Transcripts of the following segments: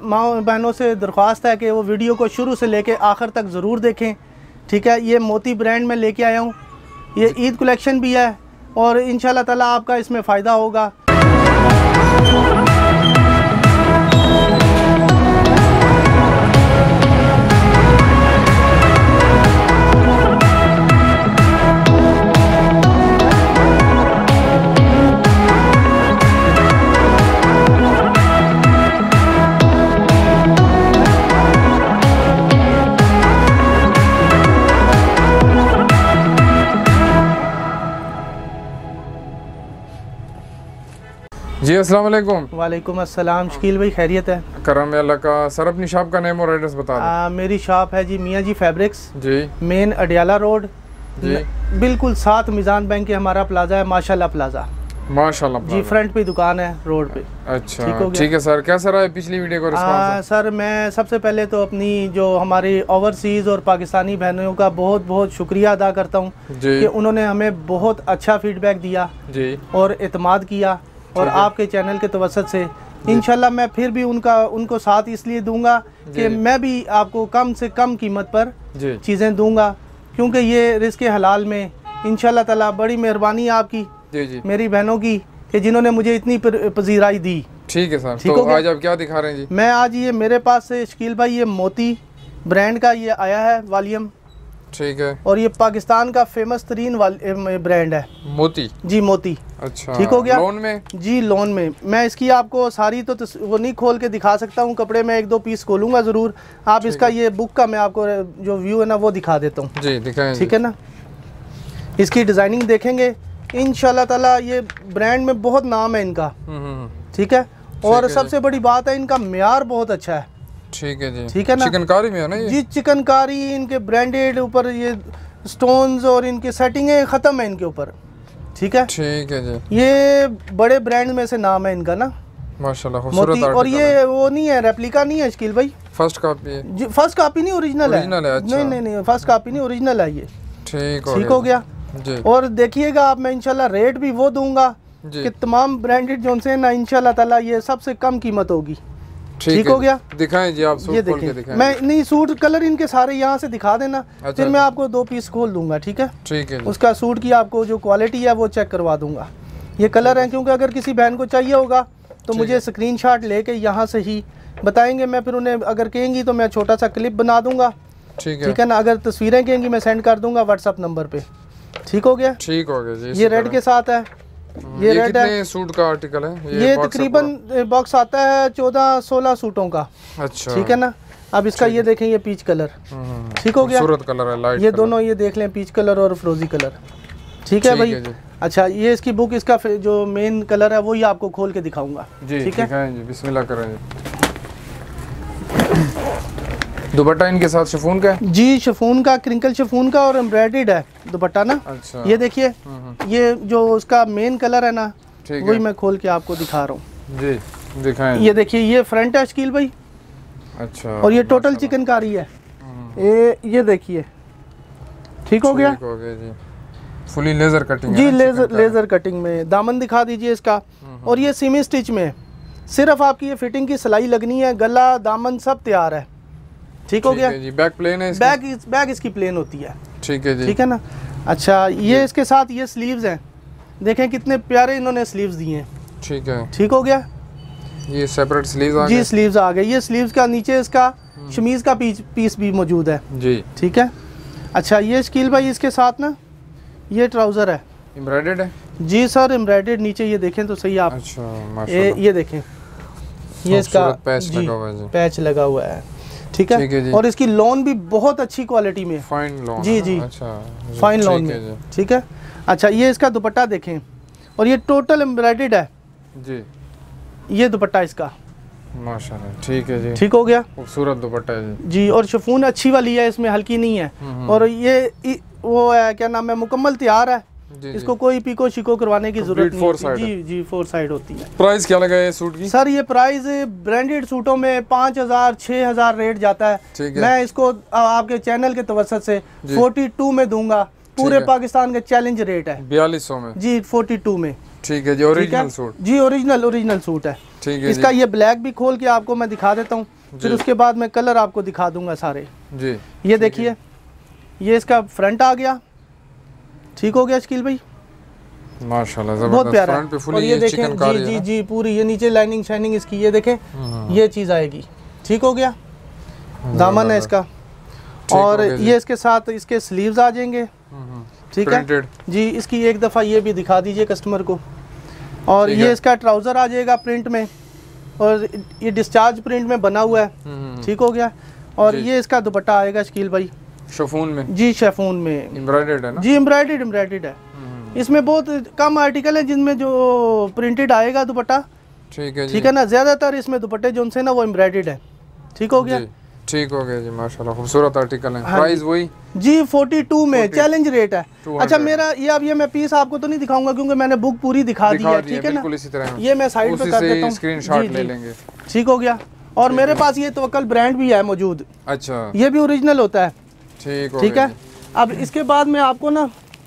माँ बहनों से दरख्वास्त है कि वो वीडियो को शुरू से लेके आखिर तक ज़रूर देखें, ठीक है। ये मोती ब्रांड में लेके आया हूँ, ये ईद कलेक्शन भी है और इंशाल्लाह ताला आपका इसमें फ़ायदा होगा। जी अस्सलाम वालेकुम। वालेकुम अस्सलाम। शकील भाई खैरियत है? करम अल्लाह का। सर अपनी शॉप का नेम और एड्रेस बता दें। मेरी शॉप है जी मियाँ जी फैब्रिक्स जी, मेन अडियाला रोड जी, बिल्कुल साथ मिज़ान बैंक के हमारा प्लाजा है, माशाल्लाह प्लाजा। माशाल्लाह जी, फ्रंट पे दुकान है रोड पे। अच्छा ठीक है सर। कैसा रहा है पिछली वीडियो का रिस्पांस? सर मैं सबसे पहले तो अपनी जो हमारी ओवरसीज़ और पाकिस्तानी बहनों का बहुत बहुत शुक्रिया अदा करता हूँ कि उन्होंने हमें बहुत अच्छा फीडबैक दिया जी और एतमाद किया, और आपके चैनल के तवस्सुत से इंशाल्लाह मैं फिर भी उनको साथ इसलिए दूंगा कि मैं भी आपको कम से कम कीमत पर चीज़ें दूंगा, क्योंकि ये रिज़्क़ हलाल में इंशाल्लाह ताला बड़ी मेहरबानी आपकी जी मेरी बहनों की कि जिन्होंने मुझे इतनी पजीराई दी। ठीक है सर। तो आज आप क्या दिखा रहे हैं जी? मैं आज ये मेरे पास से शकील भाई ये मोती ब्रांड का ये आया है वॉल्यूम, ठीक है, और ये पाकिस्तान का फेमस तरीन ब्रांड है मोती जी, मोती। अच्छा ठीक हो गया। लोन में जी, लोन में मैं इसकी आपको सारी तो वो नहीं खोल के दिखा सकता हूँ, कपड़े में एक दो पीस खोलूंगा ज़रूर। आप इसका ये बुक का मैं आपको जो व्यू है ना वो दिखा देता हूँ जी, दिखाएं। ठीक है ना, इसकी डिज़ाइनिंग देखेंगे इंशाल्लाह ताला। ये ब्रांड में बहुत नाम है इनका, ठीक है, और सबसे बड़ी बात है इनका म्यार बहुत अच्छा है। ठीक है जी, ठीक है ना, चिकनकारी में है ना ये जी, चिकनकारी इनके ब्रांडेड ऊपर ये स्टोन्स और इनकी सेटिंगें ख़त्म है इनके ऊपर, ठीक है। ठीक है जी, ये बड़े ब्रांड में से नाम है इनका ना, माशाल्लाह खूबसूरत। और ये वो नहीं है, रेप्लिका नहीं है शकील भाई, फर्स्ट कॉपी है जी। फर्स्ट कॉपी नहीं, ओरिजिनल है। अच्छा। नहीं फर्स्ट कॉपी नहीं, ओरिजिनल है ये। ठीक हो गया जी। और देखिएगा आप, मैं इंशाल्लाह रेट भी वो दूंगा कि तमाम ब्रांडेड जो से ना इंशाल्लाह ताला ये सबसे कम कीमत होगी। ठीक हो गया। दिखाएं जी आप, सूट ये खोल के दिखाएं। मैं नहीं, सूट कलर इनके सारे यहाँ से दिखा देना। अच्छा, फिर मैं आपको दो पीस खोल दूंगा, ठीक है। ठीक है। उसका सूट की आपको जो क्वालिटी है वो चेक करवा दूंगा। ये कलर है, क्योंकि अगर किसी बहन को चाहिए होगा तो मुझे स्क्रीनशॉट लेके यहाँ से ही बताएंगे, मैं फिर उन्हें अगर कहेंगी तो मैं छोटा सा क्लिप बना दूंगा, ठीक है ना। अगर तस्वीरें कहेंगी मैं सेंड कर दूंगा व्हाट्सअप नंबर पे। ठीक हो गया। ठीक हो गया जी। ये रेड के साथ है, ये रेड है। सूट का आर्टिकल है ये तकरीबन बॉक्स आता है 14-16 सूटों का। अच्छा ठीक है ना। अब इसका ये देखें, ये पीच कलर, ठीक हो गया, खूबसूरत कलर है, लाइट ये दोनों ये देख लें, पीच कलर और फ्रोजी कलर। ठीक है भाई। अच्छा, ये इसकी बुक, इसका जो मेन कलर है वही आपको खोल के दिखाऊंगा। ठीक है, बिस्मिल्लाह करें। दुपट्टा इनके साथ शिफॉन का है जी, शिफॉन का, क्रिंकल शिफॉन का और एम्ब्रॉयडर्ड है दुपट्टा ना। अच्छा। ये देखिए, ये जो उसका मेन कलर है ना वही मैं खोल के आपको दिखा रहा हूँ जी, दिखाएं। ये देखिए, ये फ्रंट है शकील भाई। अच्छा। और ये टोटल चिकनकारी है। ये देखिए, ठीक हो गया जी। फुली लेजर कटिंग जी, लेजर कटिंग में। दामन दिखा दीजिए इसका, और ये सेमी स्टिच में, सिर्फ आपकी ये फिटिंग की सिलाई लगनी है, गला दामन सब तैयार है। ठीक हो गया जी। बैक प्लेन है, बैक इसकी प्लेन होती है। ठीक है जी, ठीक है ना। अच्छा, ये इसके साथ ये स्लीव्स हैं, देखें कितने प्यारे इन्होंने स्लीव्स दिए हैं। ठीक है, ठीक हो गया। ये सेपरेट स्लीव्स आ गए जी, स्लीव्स आ गए। ये स्लीव्स का नीचे इसका शमीज का पीस भी मौजूद है जी, ठीक है। अच्छा, ये शकील भाई इसके साथ ना ये ट्राउजर है, एम्ब्रॉयडर्ड है जी सर, एम्ब्रॉयडर्ड नीचे ये देखें तो सही आप। अच्छा, माशाल्लाह। ये देखें, ये इसका पैच लगा हुआ है, ठीक है। और इसकी लोन भी बहुत अच्छी क्वालिटी में, फाइन लोन जी जी। अच्छा, फाइन लोन में, ठीक है। अच्छा, ये इसका दुपट्टा देखें, और ये टोटल एम्ब्रॉयडर्ड है जी, ये दुपट्टा इसका, माशाल्लाह। ठीक है जी, ठीक हो गया, खूबसूरत दुपट्टा है जी। और शिफॉन अच्छी वाली है, इसमें हल्की नहीं है। और ये वो है, क्या नाम है, मुकम्मल तैयार है, इसको कोई पीको शिको करवाने की जरूरत नहीं जी जी, 4 साइड होती है। प्राइस क्या लगा है सूट की? सर ये प्राइस ब्रांडेड सूटों में 5000-6000 रेट जाता है। मैं इसको आपके चैनल के तवस्सुत से 42 में दूंगा। पूरे पाकिस्तान का चैलेंज रेट है 4200 में जी, 42 में। ठीक है जी, ओरिजिनल सूट जी, ओरिजिनल सूट है। ठीक है। इसका ये ब्लैक भी खोल के आपको मैं दिखा देता हूँ, फिर उसके बाद मैं कलर आपको दिखा दूंगा सारे जी। ये देखिए, ये इसका फ्रंट आ गया, ठीक हो गया शकील भाई, माशाल्लाह बहुत प्यारा। और ये देखें जी जी जी पूरी ये नीचे लाइनिंग शाइनिंग इसकी, ये देखें ये चीज आएगी, ठीक हो गया। दामन है इसका, और ये इसके साथ इसके स्लीव्स आ जाएंगे, ठीक है जी। इसकी एक दफ़ा ये भी दिखा दीजिए कस्टमर को। और ये इसका ट्राउज़र आ जाएगा प्रिंट में, और ये डिस्चार्ज प्रिंट में बना हुआ है, ठीक हो गया। और ये इसका दुपट्टा आएगा शकील भाई शिफॉन में जी, शिफॉन में एम्ब्रॉयडर्ड है ना जी, एम्ब्रॉयडर्ड है। इसमें बहुत कम आर्टिकल है जिनमें जो प्रिंटेड आएगा दुपट्टा, ठीक है ना। ज़्यादातर इसमें दुपट्टे जो उनसे ना वो एम्ब्रॉयडर्ड है, ठीक हो गया, ठीक हो गया जी माशाल्लाह, खूबसूरत आर्टिकल है। प्राइस वही जी 42 में चैलेंज रेट है। अच्छा मेरा ये अब ये मैं पीस आपको तो नहीं दिखाऊंगा क्योंकि मैंने बुक पूरी दिखा दी है, ठीक है ना। इसी तरह ये मैं साइड पे कर देता हूं, स्क्रीनशॉट ले लेंगे, ठीक हो गया। और मेरे पास ये तवक्कल ब्रांड भी है मौजूद, अच्छा ये भी ओरिजिनल होता है, ठीक है। अब इसके बाद में आपको ना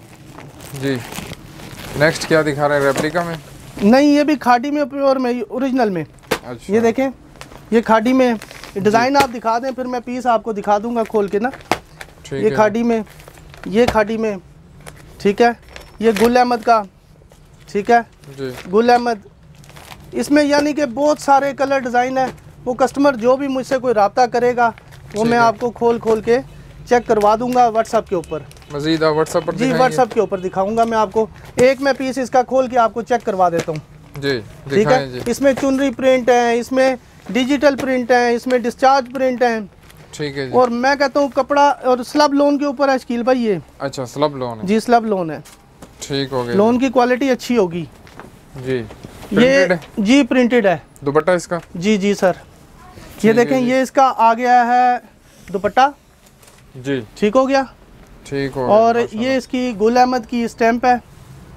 जी नेक्स्ट क्या दिखा रहे हैं, रेप्लिका में नहीं, ये भी खादी में प्योर में ओरिजिनल में। अच्छा ये देखें, ये खादी में डिज़ाइन आप दिखा दें, फिर मैं पीस आपको दिखा दूंगा खोल के ना। ये खादी में, ये खादी में, ठीक है। ये गुल अहमद का, ठीक है जी, गुल अहमद। इसमें यानी कि बहुत सारे कलर डिज़ाइन है। वो कस्टमर जो भी मुझसे कोई रब्ता करेगा वो मैं आपको खोल के चेक करवा दूंगा व्हाट्सएप के ऊपर। मज़ीद व्हाट्सएप पर जी, व्हाट्सएप के ऊपर दिखाऊंगा मैं आपको। एक मैं पीस इसका खोल के आपको चेक करवा देता हूँ जी, ठीक है। इसमें चुनरी प्रिंट है, इसमें डिजिटल प्रिंट है, इसमें डिस्चार्ज प्रिंट है, ठीक है जी। और मैं कहता हूँ कपड़ा और स्लब लोन के ऊपर है शकील भाई ये। अच्छा स्लब लोन है जी, स्लब लोन है, ठीक हो गया। लोन की क्वालिटी अच्छी होगी जी। ये जी प्रिंटेड है दुपट्टा इसका जी जी सर। ये देखें ये इसका आ गया है दुपट्टा जी, ठीक हो गया, ठीक हो। और ये इसकी गुल अहमद की स्टैंप है,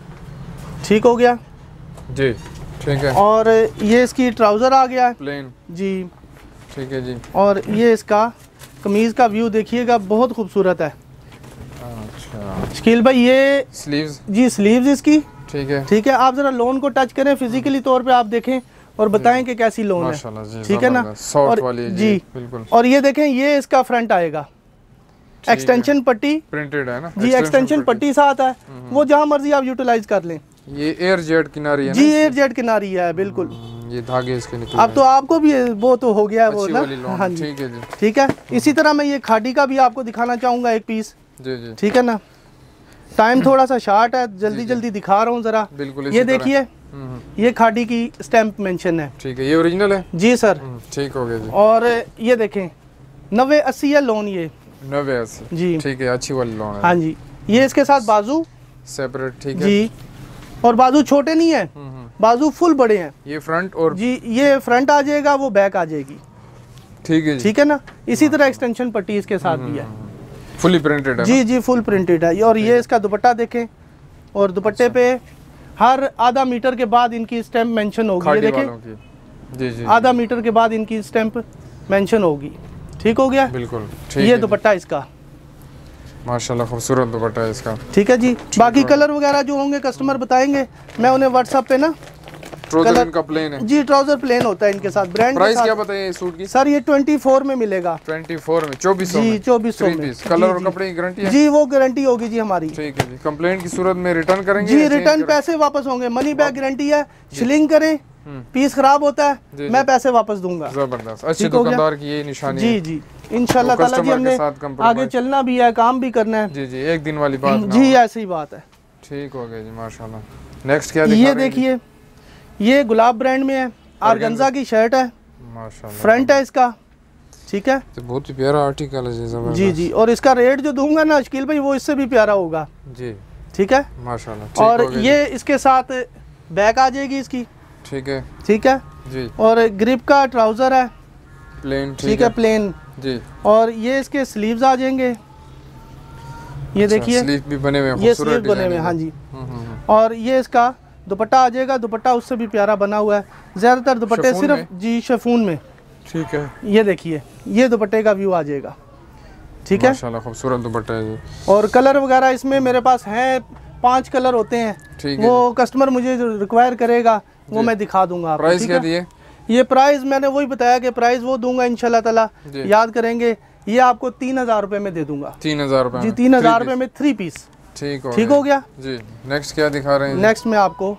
ठीक हो गया जी, ठीक है। और ये इसकी ट्राउज़र आ गया है प्लेन जी, ठीक है जी। और ये इसका कमीज़ का व्यू देखिएगा, बहुत खूबसूरत है। अच्छा शकील भाई ये स्लीव्स जी, स्लीव्स इसकी, ठीक है, ठीक है। आप ज़रा लोन को टच करें फिजिकली तौर पे, आप देखें और बताएं कि कैसी लोन है, ठीक है ना। और वाली जी बिल्कुल। और ये देखें ये इसका फ्रंट आएगा, एक्सटेंशन पट्टी प्रिंटेड है ना जी, एक्सटेंशन पट्टी साथ है, वो जहाँ मर्जी आप यूटिलाइज कर लें। ये एयर जेट किनारी है जी, एयर जेट किनारी है बिल्कुल। ये धागे इसके निकले अब तो आपको भी वो तो हो गया है वो ना, हाँ जी, ठीक है जी, ठीक है। इसी तरह मैं ये खादी का भी आपको दिखाना चाहूँगा एक पीस जी जी, ठीक है ना। टाइम थोड़ा सा शार्ट है, जल्दी दिखा रहा हूँ ज़रा। बिल्कुल ये देखिए, ये खादी की स्टैंप मेंशन है, ठीक है। ये ओरिजिनल है जी सर, ठीक हो गया जी। और ये देखें 90-80 है लोन, ये 90-80 जी, ठीक है, अच्छी वाली लोन है। हाँ जी। ये इसके साथ बाजू सेपरेट, ठीक है जी, और बाजू छोटे नहीं है, बाजू फुल बड़े हैं। ये फ्रंट और जी, ये फ्रंट आ जाएगा, वो बैक आ जाएगी, ठीक है जी, ठीक है ना। इसी तरह एक्सटेंशन पट्टी इसके साथ भी है, फुली प्रिंटेड है जी जी, फुल प्रिंटेड है। और ये इसका दुपट्टा देखें, और दुपट्टे पे हर आधा मीटर के बाद इनकी स्टैंप मेंशन होगी, ये देखें जी जी, आधा मीटर के बाद इनकी स्टैंप मेंशन होगी, ठीक हो गया बिल्कुल। ये दुपट्टा इसका माशाल्लाह खूबसूरत दुपट्टा है इसका, ठीक है जी। बाकी कलर वगैरह जो होंगे कस्टमर बताएंगे, मैं उन्हें व्हाट्सएप पे ना। ट्राउजर इनका प्लेन है जी, ट्राउजर प्लेन होता है इनके साथ। ब्रांड प्राइस क्या बताइए सूट की सर? ये 24 में मिलेगा, 24 में 2400 जी, 2400 में। कलर और कपड़े की गारंटी है जी, वो गारंटी होगी जी हमारी, ठीक है जी। कंप्लेंट की सूरत में रिटर्न करेंगे जी, रिटर्न पैसे वापस होंगे, मनी बैक गारंटी है। शिलिंग करें, पीस खराब होता है मैं पैसे वापस दूंगा। जबरदस्त, अच्छे दुकानदार की ये निशानी है। जी जी, इंशाल्लाह ताला जी, हमने आगे चलना भी है, काम भी करना है। जी जी, एक दिन वाली बात जी, ऐसी बात है। ठीक हो गया जी माशाल्लाह। नेक्स्ट क्या ये देखिए, ये गुलाब ब्रांड में है, आर्गेन्जा की शर्ट है माशाल्लाह, फ्रंट है इसका, ठीक है, तो बहुत ही प्यारा आर्टिकल है जी जी। और इसका रेट जो दूंगा ना शकील भाई, वो इससे भी प्यारा होगा जी, ठीक है माशाल्लाह। और ये इसके साथ बैक आ जाएगी इसकी, ठीक है, ठीक है जी। और ग्रिप का ट्राउजर है प्लेन, ठीक है, प्लेन जी। और ये इसके स्लीव्स आ जाएंगे, ये देखिए स्लीव भी बने हुए हैं, ये स्लीव बने हुए हैं, हाँ जी। और ये इसका दुपट्टा आ जाएगा, दुपट्टा उससे भी प्यारा बना हुआ है। ज्यादातर दुपट्टे सिर्फ जी शिफॉन में, ठीक है। ये देखिए, ये दुपट्टे का व्यू आ जाएगा, ठीक है, माशाल्लाह खूबसूरत दुपट्टा है जी। और कलर वगैरह इसमें मेरे पास हैं, 5 कलर होते हैं, वो कस्टमर मुझे जो रिक्वायर करेगा वो मैं दिखा दूंगा आपको। प्राइस क्या दिए? ये प्राइस मैंने वही बताया कि प्राइस वो दूंगा इंशाल्लाह ताला, याद करेंगे। ये आपको 3000 रुपए में दे दूंगा। 3000 रुपए जी, 3000 रुपए में 3 पीस। ठीक हो गया जी। नेक्स्ट क्या दिखा रहे हैं? नेक्स्ट में आपको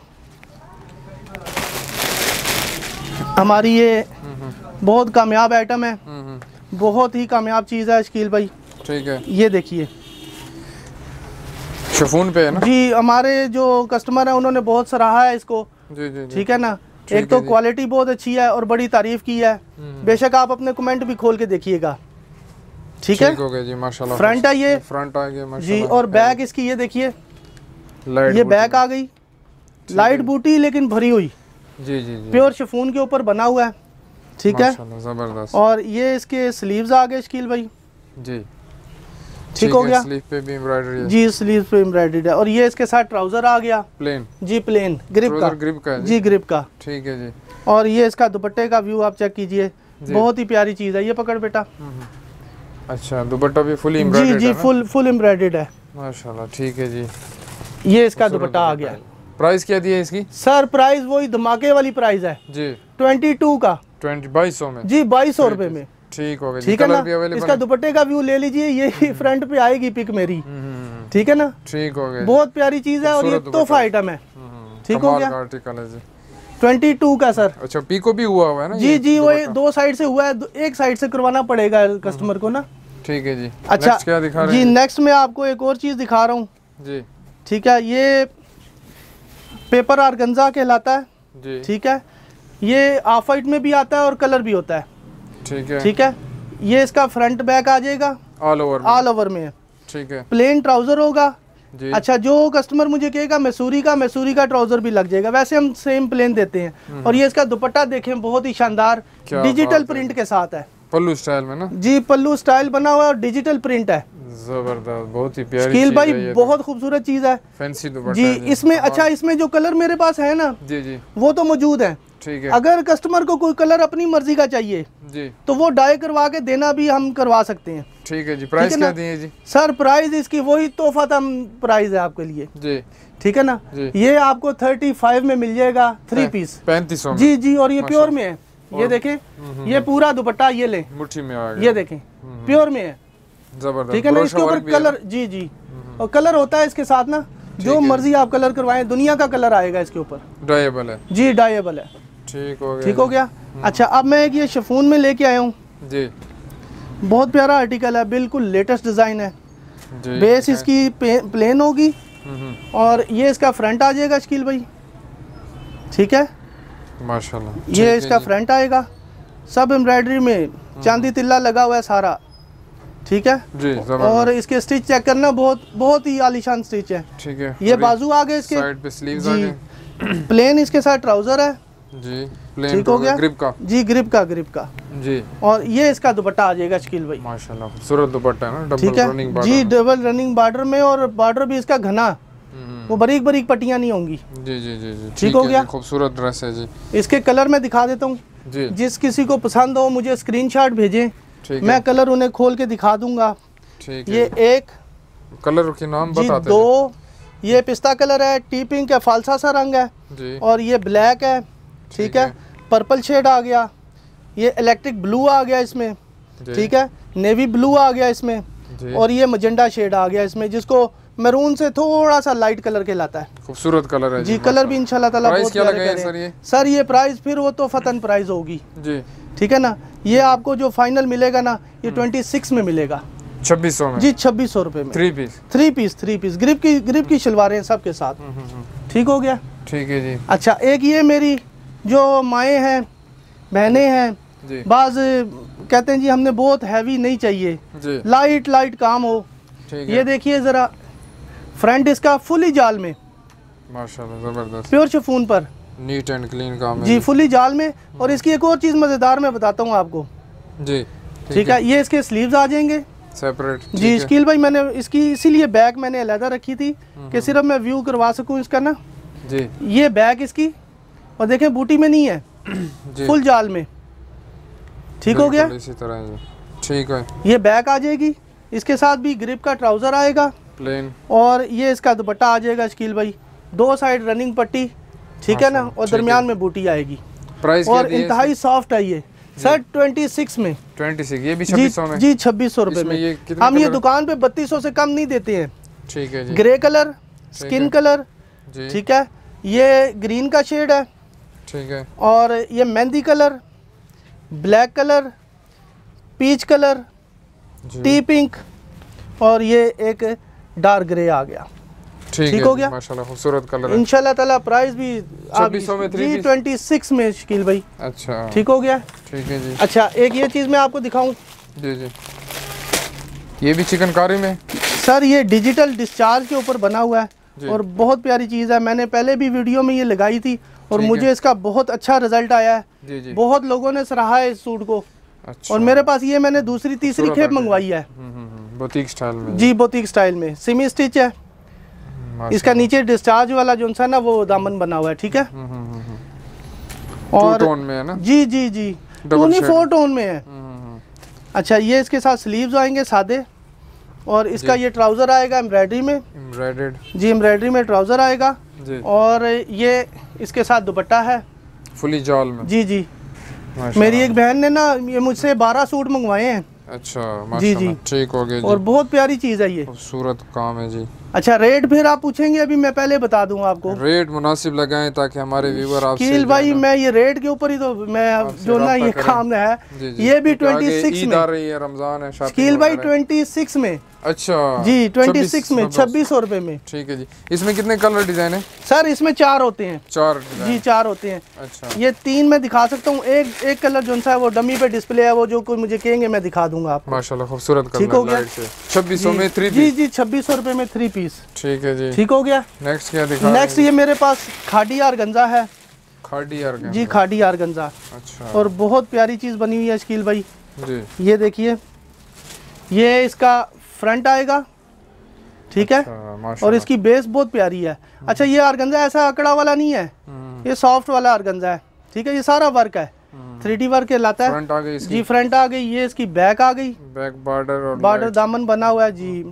हमारी ये बहुत कामयाब आइटम है, बहुत ही कामयाब चीज़ है शकील भाई। ठीक है, ये देखिए शिफॉन पे है ना जी। हमारे जो कस्टमर है उन्होंने बहुत सराहा है इसको। जी जी, ठीक है ना। एक तो क्वालिटी बहुत अच्छी है और बड़ी तारीफ की है। बेशक आप अपने कमेंट भी खोल के देखिएगा। ठीक है जी, माशाल्लाह। फ्रंट है ये, फ्रंट आ गया जी। और बैक इसकी ये देखिए, ये बैक आ गई, लाइट बूटी लेकिन भरी हुई। जी जी, प्योर शिफॉन के ऊपर बना हुआ है। ठीक है, जबरदस्त। और ये इसके स्लीव्स आ गए शकील भाई जी। ठीक हो गया। स्लीव पे भी एम्ब्रॉयडरी है जी, स्लीव पे एम्ब्रॉयडरी है। और ये इसके साथ ट्राउजर आ गया प्लेन। जी, प्लेन ग्रिप का है जी, ग्रिप का। ठीक है जी। और ये इसका दुपट्टे का व्यू आप चेक कीजिए, बहुत ही प्यारी चीज है। ये पकड़ बेटा। अच्छा, दुपट्टा भी फुल एम्ब्रॉयडर्ड जी जी, फुल एम्ब्रॉयडर्ड है माशाल्लाह। ठीक है जी। ये इसका दुपट्टा आ गया। प्राइस क्या दी है इसकी? सर प्राइस वही धमाके वाली प्राइस है जी, 22 का 2200 में जी, 2200 रुपए में। ठीक हो गया। ठीक है ना। इसका दुपट्टे का व्यू ले लीजिए, ये फ्रंट पे आएगी पिक मेरी। ठीक है ना। ठीक हो गया, बहुत प्यारी चीज है और ये तोहफा आइटम है। ठीक हो गया। 22 का सर। अच्छा, पीको भी हुआ है ना? जी जी, वो 2 साइड से हुआ है, एक साइड से करवाना पड़ेगा कस्टमर को ना। ठीक है जी। अच्छा, क्या दिखा रहे हैं जी? नेक्स्ट में आपको एक और चीज दिखा रहा हूँ जी। ठीक है, ये पेपर ऑर्गेन्जा कहलाता है जी। ठीक है, ये ऑफ वाइट में भी आता है और कलर भी होता है। ठीक है, ठीक है। ये इसका फ्रंट बैक आ जाएगा, ऑल ओवर में है। ठीक है, प्लेन ट्राउजर होगा जी। अच्छा, जो कस्टमर मुझे कहेगा मैसूरी का ट्राउजर भी लग जाएगा, वैसे हम सेम प्लेन देते हैं। और ये इसका दुपट्टा देखें, बहुत ही शानदार डिजिटल प्रिंट के साथ है, पल्लू स्टाइल में ना जी। पल्लू स्टाइल बना हुआ है और डिजिटल प्रिंट है, जबरदस्त, बहुत ही प्यारी शकील भाई, बहुत खूबसूरत चीज है। फैंसी दुपट्टा जी। इसमें अच्छा, इसमें जो कलर मेरे पास है ना जी जी, वो तो मौजूद है। ठीक है। अगर कस्टमर को कोई कलर अपनी मर्जी का चाहिए जी, तो वो डाई करवा के देना भी हम करवा सकते हैं। ठीक है जी। प्राइस क्या दिए जी? सर प्राइस इसकी वही तोहफा था प्राइस है आपके लिए जी। ठीक है ना। ये आपको 35 में मिल जाएगा, 3 पीस 3500 जी जी। और ये प्योर में है, ये देखें, ये पूरा दुपट्टा ये ले मुट्ठी में आ गया, ये देखें प्योर में है, जबरदस्त। ठीक है ना। इसके ऊपर कलर जी जी, और कलर होता है इसके साथ ना, जो मर्जी आप कलर करवाएं, दुनिया का कलर आएगा इसके ऊपर। डाइएबल है जी, डाइएबल है। ठीक हो गया, ठीक हो गया। अच्छा, अब मैं एक ये शिफॉन में लेके आया हूँ जी। बहुत प्यारा आर्टिकल है, बिल्कुल लेटेस्ट डिजाइन है जी। बेस इसकी प्लेन होगी और ये इसका फ्रंट आ जाएगा शकील भाई। ठीक है, माशाल्लाह। ये इसका फ्रंट आएगा, सब एम्ब्रॉयडरी में चांदी तिल्ला लगा हुआ है सारा। ठीक है जी। और इसके स्टिच चेक करना, बहुत ही आलीशान स्टिच है। ठीक है। ये बाजू आ गए इसके, साइड पे स्लीव्स आ गए, प्लेन इसके साथ ट्राउजर है जी। प्लेन ठीक हो गया, ग्रिप का जी, ग्रिप का जी। और ये इसका दुपट्टा आ जाएगा शकील भाई, माशाल्लाह खूबसूरत दुपट्टा है ना, डबल रनिंग बॉर्डर जी, डबल रनिंग बॉर्डर में, और बॉर्डर भी इसका घना, वो बारीक बारीक पट्टियां नहीं होंगी। जी जी जी जी। ठीक हो गया, खूबसूरत ड्रेस है जी। इसके कलर मैं दिखा देता हूँ जी, जिस किसी को पसंद हो मुझे स्क्रीनशॉट भेजें, मैं कलर उन्हें खोल के दिखा दूंगा। ठीक ये एक कलर के नाम बताते 2, ये पिस्ता कलर है, टी पिंक है, फालसा सा रंग है जी। और ये ब्लैक है। ठीक है, पर्पल शेड आ गया, ये इलेक्ट्रिक ब्लू आ गया इसमें। ठीक है, नेवी ब्लू आ गया इसमें, और ये मजेंडा शेड आ गया इसमें, जिसको मैरून से थोड़ा सा लाइट कलर कहलाता है। खूबसूरत कलर है जी, कलर भी इंशाल्लाह ताला बहुत क्या लगा है सर ये प्राइस फिर वो तो फतन प्राइस होगी जी। ठीक है ना। ये आपको जो फाइनल मिलेगा ना, ये 26 में मिलेगा, 2600 में जी, 2600 रुपए में। 3 पीस ग्रिप की शलवारें सबके साथ। ठीक हो गया, ठीक है जी। अच्छा, एक ये मेरी जो माएँ हैं, बहनें हैं, बाज कहते हैं जी हमने बहुत हैवी नहीं चाहिए, लाइट काम हो। ये देखिए जरा, फ्रंट इसका फुली जाल में, माशाल्लाह जबरदस्त, प्योर शिफॉन पर, नीट एंड क्लीन काम है जी, फुली जाल में। और इसकी एक और चीज मजेदार मैं बताता हूँ आपको जी। ठीक है, ये इसके स्लीव्स आ जाएंगे सेपरेट जी। शकील भाई, मैंने इसकी इसीलिए बैक मैंने अलग रखी थी कि सिर्फ मैं व्यू करवा सकूँ इसका ना जी। ये बैक इसकी, और देखें बूटी में नहीं है, फुल जाल में। ठीक हो गया, इसी तरह ठीक है। ये बैक आ जाएगी, इसके साथ भी ग्रिप का ट्राउजर आएगा प्लेन, और ये इसका दुपट्टा आ जाएगा शकील भाई, 2 साइड रनिंग पट्टी। ठीक है ना, और दरमियान में बूटी आएगी। प्राइस और इंतहाई सॉफ्ट है ये सर 26 में। 26 ये भी 2600 में जी 2600 रुपए में। हम ये दुकान पे 3200 से कम नहीं देते हैं। ठीक है जी। ग्रे कलर, स्किन कलर, ठीक है, ये ग्रीन का शेड है, ठीक है, और ये मेहंदी colour, black colour, peach colour, tea pink, और ये एक डार्क ग्रे आ गया। ठीक हो गया, माशाल्लाह खूबसूरत कलर है। इंशाल्लाह ताला प्राइस भी 2600 में 26 में शकील भाई। अच्छा ठीक हो गया, ठीक है जी। अच्छा एक ये चीज़ मैं आपको दिखाऊं। जी जी, ये भी चिकनकारी में सर, ये डिजिटल डिस्चार्ज के ऊपर बना हुआ है और बहुत प्यारी चीज़ है। मैंने पहले भी वीडियो में ये लगाई थी और मुझे इसका बहुत अच्छा रिजल्ट आया है। जी जी। बहुत लोगों ने सराहा है इस सूट को। अच्छा। और मेरे पास ये मैंने दूसरी तीसरी खेप मंगवाई है। बुटीक स्टाइल में। जी बुटीक स्टाइल में, सेमी स्टिच है। इसका नीचे डिस्चार्ज वाला जो सा ना वो दामन बना हुआ है। ठीक है, और टोन में है ना? जी जी जी, 4 टोन में है। अच्छा, ये इसके साथ स्लीव्स आएंगे सादे, और इसका ये ट्राउजर आएगा एम्ब्रॉयडरी में। जी, एम्ब्रॉयडरी में ट्राउजर आएगा जी। और ये इसके साथ दुपट्टा है फुली जाल में। जी जी। मेरी एक बहन ने ना ये मुझसे 12 सूट मंगवाए हैं। अच्छा माशाल्लाह, जी जी, ठीक हो गया जी। और बहुत प्यारी चीज़ है ये, खूबसूरत काम है जी। अच्छा, रेट फिर आप पूछेंगे, अभी मैं पहले बता दूं आपको। रेट मुनासिब लगाएं ताकि हमारे व्यूअर आपसे शकील भाई, मैं ये रेट के ऊपर ही तो मैं जो ना ये काम है। जी जी। ये भी 26 में, रमजान है शकील भाई, 26 में। अच्छा जी, 26 में 2600 रुपए में। ठीक है जी। इसमें कितने कलर डिजाइन है सर? इसमें 4 होते हैं। 4 जी, 4 होते हैं। अच्छा, ये 3 मैं दिखा सकता हूँ। एक कलर जो सा है वो डमी पे डिस्प्ले है, वो जो कोई मुझे कहेंगे मैं दिखा दूंगा आपको। माशाल्लाह खूबसूरत कलर। ठीक हो गया, 2600 में 3 पीस। जी जी, 2600 रुपए में 3 पीस। ठीक है जी, ठीक हो गया। नेक्स्ट क्या दिखा? नेक्स्ट ये मेरे पास खाड़ी ऑर्गेन्जा है। खाड़ी ऑर्गेन्जा? जी, खाड़ी ऑर्गेन्जा। अच्छा, और बहुत प्यारी चीज़ बनी हुई है शकील भाई जी। ये देखिए, ये इसका फ्रंट आएगा, ठीक है। अच्छा, और इसकी बेस बहुत प्यारी है। अच्छा, ये ऑर्गेन्जा ऐसा अकड़ा वाला नहीं है, ये सॉफ्ट वाला ऑर्गेन्जा है। ठीक है, ये सारा वर्क है, 3D वर्क लाता है। फ्रंट आ गई इसकी। जी, फ्रंट आ गई। ये इसकी बैक आ गई, बैक बॉर्डर दामन बना हुआ है जी।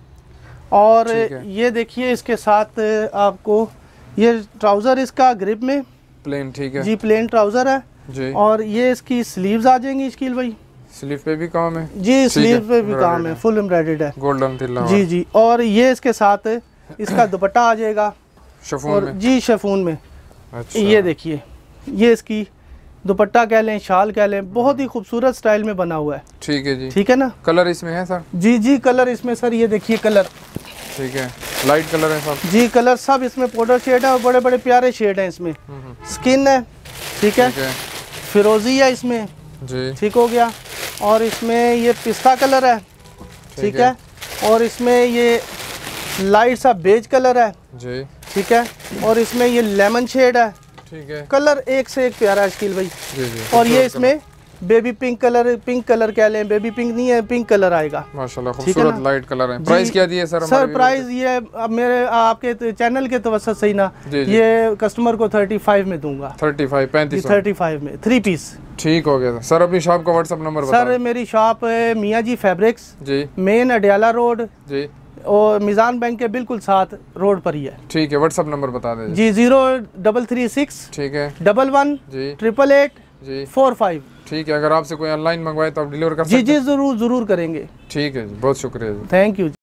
और ये देखिए, इसके साथ आपको ये ट्राउजर इसका ग्रिप में प्लेन। ठीक है जी, प्लेन ट्राउजर है जी। और ये इसकी स्लीव्स आ जाएंगी शकील भाई। स्लीव पे भी काम है जी, स्लीव पे भी काम है, फुल एम्ब्रॉयडर्ड है, गोल्डन तिल्ला। जी जी। और ये इसके साथ इसका दुपट्टा आ जाएगा शिफॉन में। जी, शिफॉन में। अच्छा, ये देखिए, ये इसकी दुपट्टा कह लें, शाल कह लें, बहुत ही खूबसूरत स्टाइल में बना हुआ है। ठीक है जी, ठीक है ना। कलर इसमें है सर? जी जी, कलर इसमें सर ये देखिए कलर। ठीक है, लाइट कलर है सब? जी, कलर सब इसमें पाउडर शेड है और बड़े बड़े प्यारे शेड हैं इसमें। स्किन है, ठीक है, फिरोजी है इसमें जी। ठीक हो गया। और इसमें ये पिस्ता कलर है, ठीक है। और इसमें ये लाइट सा बेज कलर है जी, ठीक है। और इसमें ये लेमन शेड है, ठीक है। कलर एक से एक प्यारा है शकील भाई। जी जी। और ये इसमें बेबी पिंक कलर कह लें, बेबी पिंक नहीं है, पिंक कलर आएगा। माशाल्लाह खूबसूरत लाइट कलर है। प्राइस क्या दिए सर? सर प्राइस ये अब मेरे आपके चैनल के तवज्जुह से ही ना, ये कस्टमर को 35 में दूंगा। 35 में 3 पीस। ठीक हो गया सर। अपनी शॉप का व्हाट्सएप नंबर बताओ। सर मेरी शॉप मियाँ जी फैब्रिक्स जी, मेन अडियाला रोड जी, और मिजान बैंक के बिल्कुल साथ रोड पर ही है। ठीक है, व्हाट्सएप नंबर बता दें जी। 0336 ठीक है 11 जी 888 जी 45। ठीक है, अगर आपसे कोई ऑनलाइन मंगवाए तो आप डिलीवर कर सकते हैं? जी जी, जरूर करेंगे। ठीक है जी, बहुत शुक्रिया जी, थैंक यू।